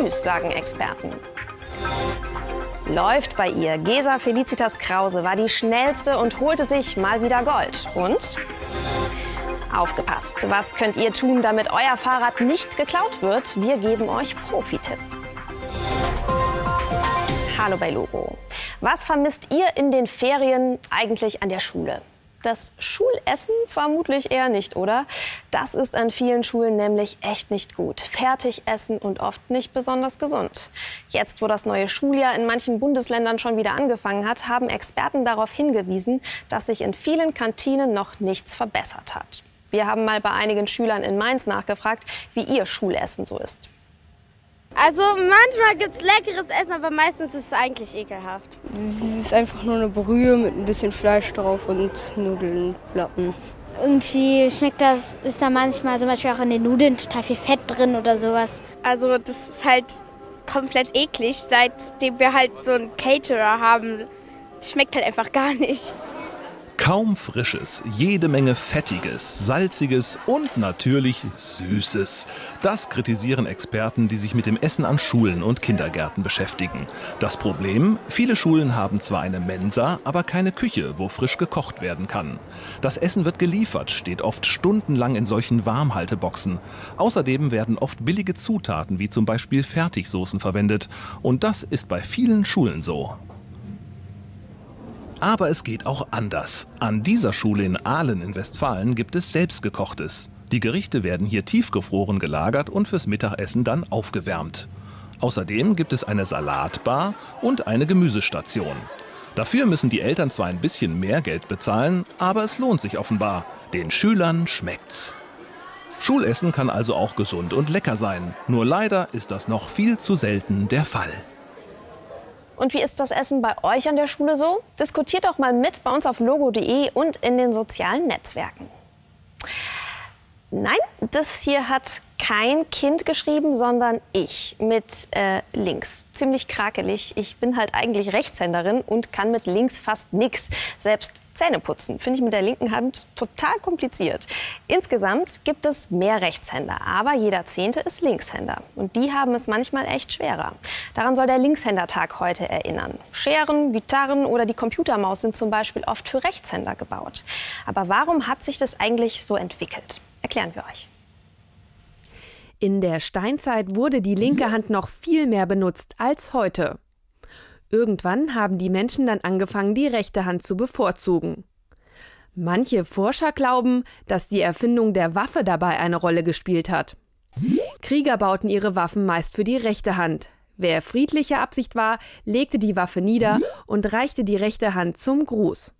süß, sagen Experten. Läuft bei ihr. Gesa Felicitas Krause war die schnellste und holte sich mal wieder Gold. Und? Aufgepasst, was könnt ihr tun, damit euer Fahrrad nicht geklaut wird? Wir geben euch Profi-Tipps. Hallo bei Logo. Was vermisst ihr in den Ferien eigentlich an der Schule? Das Schulessen vermutlich eher nicht, oder? Das ist an vielen Schulen nämlich echt nicht gut. Fertig essen und oft nicht besonders gesund. Jetzt, wo das neue Schuljahr in manchen Bundesländern schon wieder angefangen hat, haben Experten darauf hingewiesen, dass sich in vielen Kantinen noch nichts verbessert hat. Wir haben mal bei einigen Schülern in Mainz nachgefragt, wie ihr Schulessen so ist. Also manchmal gibt es leckeres Essen, aber meistens ist es eigentlich ekelhaft. Es ist einfach nur eine Brühe mit ein bisschen Fleisch drauf und Nudelplatten. Irgendwie ist da manchmal zum Beispiel auch in den Nudeln total viel Fett drin oder sowas. Also das ist halt komplett eklig, seitdem wir halt so einen Caterer haben. Das schmeckt halt einfach gar nicht. Kaum Frisches, jede Menge Fettiges, Salziges und natürlich Süßes. Das kritisieren Experten, die sich mit dem Essen an Schulen und Kindergärten beschäftigen. Das Problem? Viele Schulen haben zwar eine Mensa, aber keine Küche, wo frisch gekocht werden kann. Das Essen wird geliefert, steht oft stundenlang in solchen Warmhalteboxen. Außerdem werden oft billige Zutaten wie zum Beispiel Fertigsoßen verwendet. Und das ist bei vielen Schulen so. Aber es geht auch anders. An dieser Schule in Ahlen in Westfalen gibt es Selbstgekochtes. Die Gerichte werden hier tiefgefroren gelagert und fürs Mittagessen dann aufgewärmt. Außerdem gibt es eine Salatbar und eine Gemüsestation. Dafür müssen die Eltern zwar ein bisschen mehr Geld bezahlen, aber es lohnt sich offenbar. Den Schülern schmeckt's. Schulessen kann also auch gesund und lecker sein. Nur leider ist das noch viel zu selten der Fall. Und wie ist das Essen bei euch an der Schule so? Diskutiert doch mal mit bei uns auf logo.de und in den sozialen Netzwerken. Nein, das hier hat kein Kind geschrieben, sondern ich mit links. Ziemlich krakelig. Ich bin halt eigentlich Rechtshänderin und kann mit links fast nichts. Selbst Zähne putzen finde ich mit der linken Hand total kompliziert. Insgesamt gibt es mehr Rechtshänder, aber jeder 10. ist Linkshänder. Und die haben es manchmal echt schwerer. Daran soll der Linkshändertag heute erinnern. Scheren, Gitarren oder die Computermaus sind zum Beispiel oft für Rechtshänder gebaut. Aber warum hat sich das eigentlich so entwickelt? Erklären wir euch. In der Steinzeit wurde die linke Hand noch viel mehr benutzt als heute. Irgendwann haben die Menschen dann angefangen, die rechte Hand zu bevorzugen. Manche Forscher glauben, dass die Erfindung der Waffe dabei eine Rolle gespielt hat. Krieger bauten ihre Waffen meist für die rechte Hand. Wer friedlicher Absicht war, legte die Waffe nieder und reichte die rechte Hand zum Gruß.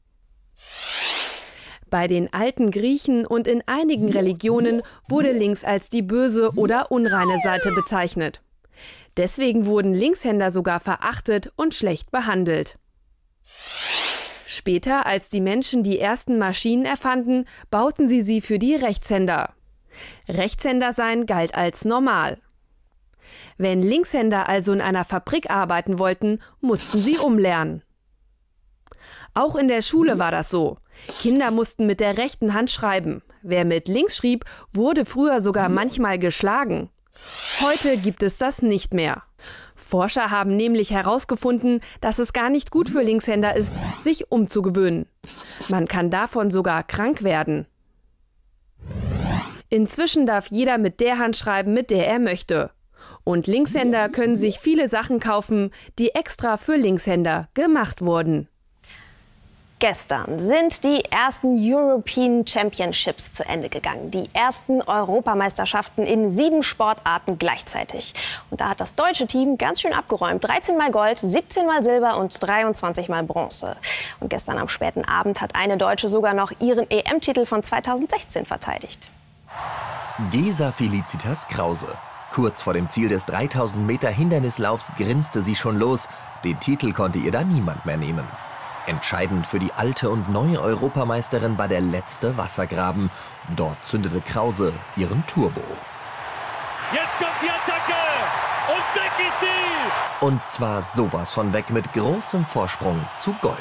Bei den alten Griechen und in einigen Religionen wurde links als die böse oder unreine Seite bezeichnet. Deswegen wurden Linkshänder sogar verachtet und schlecht behandelt. Später, als die Menschen die ersten Maschinen erfanden, bauten sie für die Rechtshänder. Rechtshänder sein galt als normal. Wenn Linkshänder also in einer Fabrik arbeiten wollten, mussten sie umlernen. Auch in der Schule war das so. Kinder mussten mit der rechten Hand schreiben. Wer mit links schrieb, wurde früher sogar manchmal geschlagen. Heute gibt es das nicht mehr. Forscher haben nämlich herausgefunden, dass es gar nicht gut für Linkshänder ist, sich umzugewöhnen. Man kann davon sogar krank werden. Inzwischen darf jeder mit der Hand schreiben, mit der er möchte. Und Linkshänder können sich viele Sachen kaufen, die extra für Linkshänder gemacht wurden. Gestern sind die ersten European Championships zu Ende gegangen. Die ersten Europameisterschaften in 7 Sportarten gleichzeitig. Und da hat das deutsche Team ganz schön abgeräumt. 13 mal Gold, 17 mal Silber und 23 mal Bronze. Und gestern am späten Abend hat eine Deutsche sogar noch ihren EM-Titel von 2016 verteidigt. Gesa Felicitas Krause. Kurz vor dem Ziel des 3000 Meter Hindernislaufs grinste sie schon los. Den Titel konnte ihr da niemand mehr nehmen. Entscheidend für die alte und neue Europameisterin war der letzte Wassergraben. Dort zündete Krause ihren Turbo. Jetzt kommt die Attacke und weg ist sie! Und zwar sowas von weg mit großem Vorsprung zu Gold.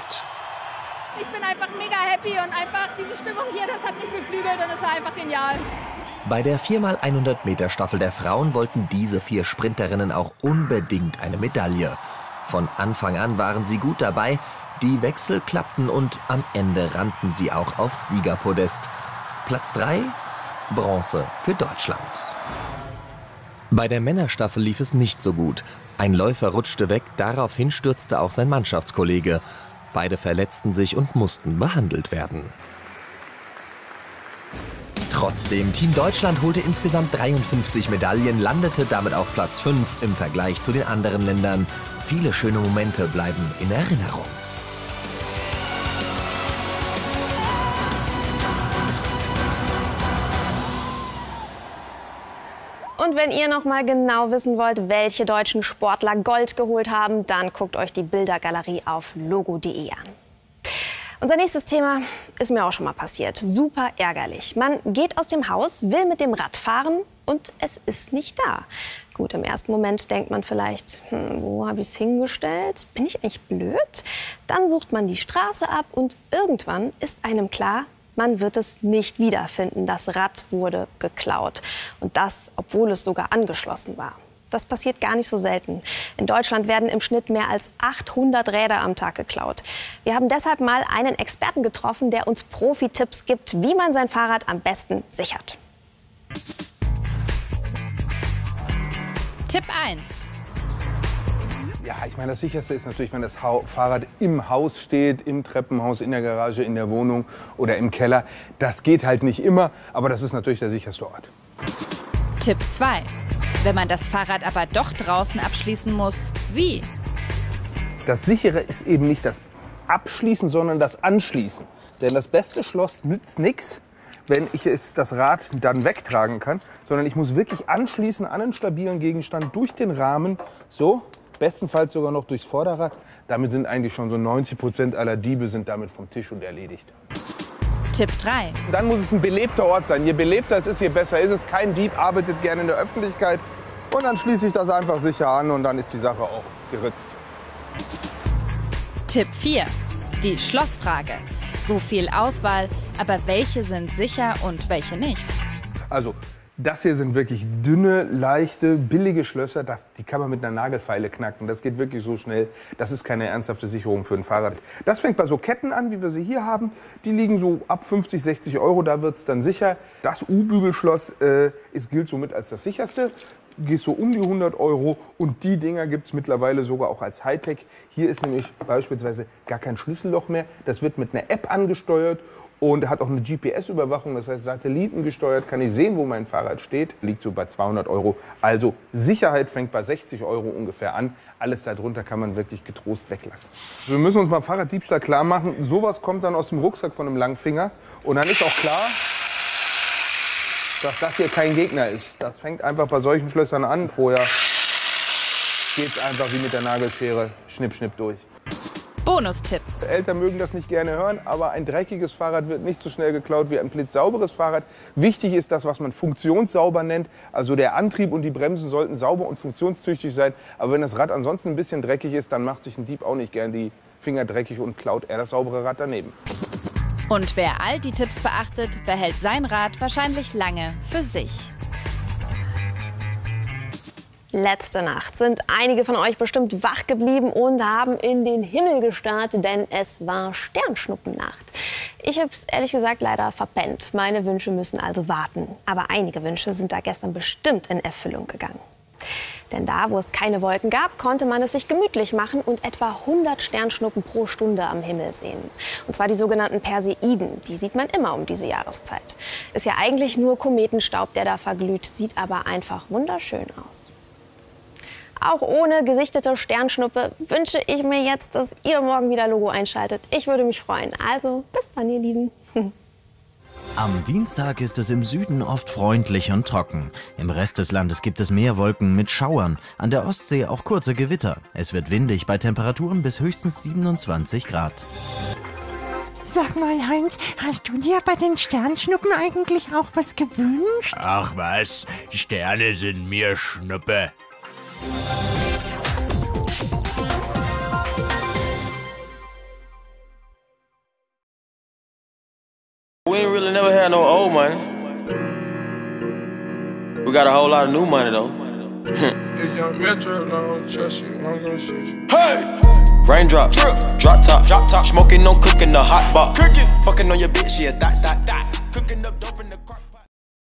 Ich bin einfach mega happy und einfach diese Stimmung hier, das hat mich beflügelt und es war einfach genial. Bei der 4x100 Meter Staffel der Frauen wollten diese 4 Sprinterinnen auch unbedingt eine Medaille. Von Anfang an waren sie gut dabei, die Wechsel klappten und am Ende rannten sie auch aufs Siegerpodest. Platz 3, Bronze für Deutschland. Bei der Männerstaffel lief es nicht so gut. Ein Läufer rutschte weg, daraufhin stürzte auch sein Mannschaftskollege. Beide verletzten sich und mussten behandelt werden. Trotzdem, Team Deutschland holte insgesamt 53 Medaillen, landete damit auf Platz 5 im Vergleich zu den anderen Ländern. Viele schöne Momente bleiben in Erinnerung. Und wenn ihr noch mal genau wissen wollt, welche deutschen Sportler Gold geholt haben, dann guckt euch die Bildergalerie auf logo.de an. Unser nächstes Thema ist mir auch schon mal passiert. Super ärgerlich. Man geht aus dem Haus, will mit dem Rad fahren und es ist nicht da. Gut, im ersten Moment denkt man vielleicht, wo habe ich es hingestellt? Bin ich eigentlich blöd? Dann sucht man die Straße ab und irgendwann ist einem klar, man wird es nicht wiederfinden. Das Rad wurde geklaut. Und das, obwohl es sogar angeschlossen war. Das passiert gar nicht so selten. In Deutschland werden im Schnitt mehr als 800 Räder am Tag geklaut. Wir haben deshalb mal einen Experten getroffen, der uns Profi-Tipps gibt, wie man sein Fahrrad am besten sichert. Tipp 1. Ja, ich meine, das Sicherste ist natürlich, wenn das Fahrrad im Haus steht, im Treppenhaus, in der Garage, in der Wohnung oder im Keller. Das geht halt nicht immer, aber das ist natürlich der sicherste Ort. Tipp 2. Wenn man das Fahrrad aber doch draußen abschließen muss, wie? Das Sichere ist eben nicht das Abschließen, sondern das Anschließen. Denn das beste Schloss nützt nichts, wenn ich das Rad dann wegtragen kann, sondern ich muss wirklich anschließen an einen stabilen Gegenstand durch den Rahmen, so, bestenfalls sogar noch durchs Vorderrad. Damit sind eigentlich schon so 90% aller Diebe sind damit vom Tisch und erledigt. Tipp 3. Dann muss es ein belebter Ort sein. Je belebter es ist, je besser ist es. Kein Dieb arbeitet gerne in der Öffentlichkeit. Und dann schließe ich das einfach sicher an und dann ist die Sache auch geritzt. Tipp 4. Die Schlossfrage. So viel Auswahl, aber welche sind sicher und welche nicht? Also, das hier sind wirklich dünne, leichte, billige Schlösser. Die kann man mit einer Nagelfeile knacken. Das geht wirklich so schnell. Das ist keine ernsthafte Sicherung für ein Fahrrad. Das fängt bei so Ketten an, wie wir sie hier haben. Die liegen so ab 50, 60 Euro. Da wird es dann sicher. Das U-Bügelschloss gilt somit als das sicherste. Gehst so um die 100 Euro. Und die Dinger gibt es mittlerweile sogar auch als Hightech. Hier ist nämlich beispielsweise gar kein Schlüsselloch mehr. Das wird mit einer App angesteuert. Und hat auch eine GPS-Überwachung, das heißt satellitengesteuert, kann ich sehen, wo mein Fahrrad steht. Liegt so bei 200 Euro. Also Sicherheit fängt bei 60 Euro ungefähr an. Alles darunter kann man wirklich getrost weglassen. Wir müssen uns beim Fahrraddiebstahl klar machen, sowas kommt dann aus dem Rucksack von einem Langfinger. Und dann ist auch klar, dass das hier kein Gegner ist. Das fängt einfach bei solchen Schlössern an. Vorher geht es einfach wie mit der Nagelschere, schnipp, schnipp durch. Bonustipp. Eltern mögen das nicht gerne hören, aber ein dreckiges Fahrrad wird nicht so schnell geklaut wie ein blitzsauberes Fahrrad. Wichtig ist das, was man funktionssauber nennt. Also der Antrieb und die Bremsen sollten sauber und funktionstüchtig sein. Aber wenn das Rad ansonsten ein bisschen dreckig ist, dann macht sich ein Dieb auch nicht gern die Finger dreckig und klaut er das saubere Rad daneben. Und wer all die Tipps beachtet, behält sein Rad wahrscheinlich lange für sich. Letzte Nacht sind einige von euch bestimmt wach geblieben und haben in den Himmel gestarrt, denn es war Sternschnuppennacht. Ich habe es ehrlich gesagt leider verpennt. Meine Wünsche müssen also warten. Aber einige Wünsche sind da gestern bestimmt in Erfüllung gegangen. Denn da, wo es keine Wolken gab, konnte man es sich gemütlich machen und etwa 100 Sternschnuppen pro Stunde am Himmel sehen. Und zwar die sogenannten Perseiden. Die sieht man immer um diese Jahreszeit. Ist ja eigentlich nur Kometenstaub, der da verglüht, sieht aber einfach wunderschön aus. Auch ohne gesichtete Sternschnuppe wünsche ich mir jetzt, dass ihr morgen wieder Logo einschaltet. Ich würde mich freuen. Also bis dann, ihr Lieben. Am Dienstag ist es im Süden oft freundlich und trocken. Im Rest des Landes gibt es mehr Wolken mit Schauern. An der Ostsee auch kurze Gewitter. Es wird windig bei Temperaturen bis höchstens 27 Grad. Sag mal, Heinz, hast du dir bei den Sternschnuppen eigentlich auch was gewünscht? Ach was, Sterne sind mir Schnuppe. We ain't really never had no old money. We got a whole lot of new money though. Hey! Raindrop, drop top, smoking on cooking the hot box. Fucking on your bitch, yeah, that. Cooking up dope in the crock.